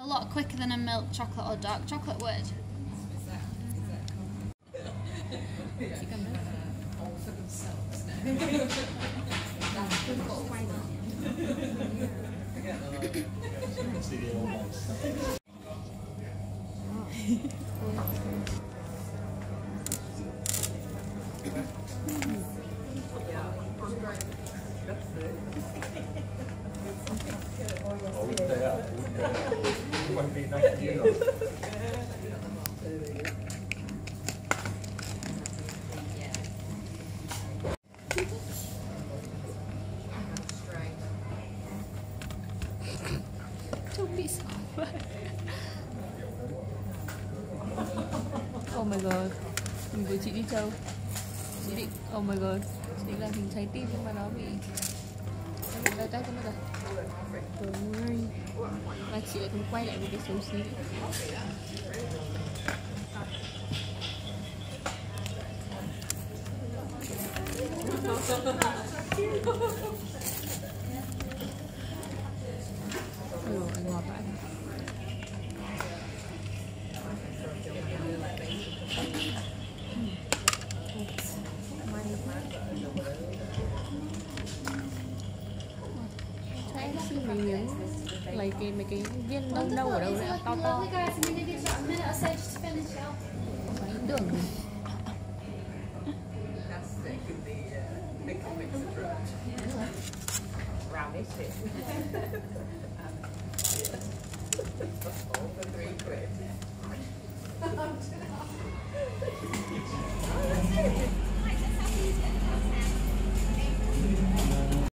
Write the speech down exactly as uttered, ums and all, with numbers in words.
lot quicker than a milk chocolate or dark chocolate would. Chỉ cần đó. Trông bị sợ vậy. Oh my god. Mình với chị đi đâu? Chị định, oh my god. Chị định làm hình trái tim nhưng mà nó bị đây tay cho nó rồi. Trời ơi. Và chị lại còn quay lại một cái xấu xí. Ừ, ngọt vậy. Cho em xin mấy miếng, lấy cái mấy cái viên nâu nâu ở đâu đấy, to to. Bánh đường này.